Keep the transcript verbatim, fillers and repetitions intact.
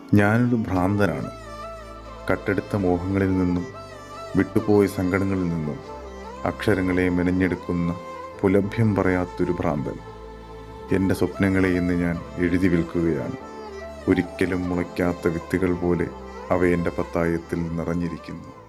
ഞാനൊരു ഭ്രാന്തനാണ്. കട്ടെടുത്ത മോഹങ്ങളിൽ നിന്നും വിട്ടുപോയ സങ്കടങ്ങളിൽ നിന്നും അക്ഷരങ്ങളെ മെനഞ്ഞെടുക്കുന്ന പുലഭ്യം പറയാത്തൊരു ഭ്രാന്തൻ. എൻ്റെ സ്വപ്നങ്ങളെ ഇന്ന് ഞാൻ എഴുതി വിൽക്കുകയാണ്. ഒരിക്കലും മുളയ്ക്കാത്ത വിത്തുകൾ പോലെ അവ എൻ്റെ പത്തായത്തിൽ നിറഞ്ഞിരിക്കുന്നു.